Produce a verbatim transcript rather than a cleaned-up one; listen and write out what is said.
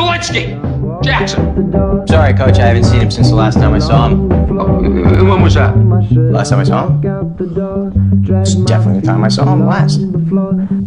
Zelensky! Jackson! Sorry, Coach, I haven't seen him since the last time I saw him. Oh, when was that? Last time I saw him? It's definitely the time I saw him last.